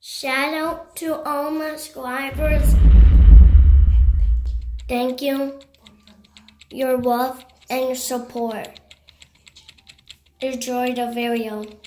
Shout out to all my subscribers. Thank you. Your love and your support. Enjoy the video.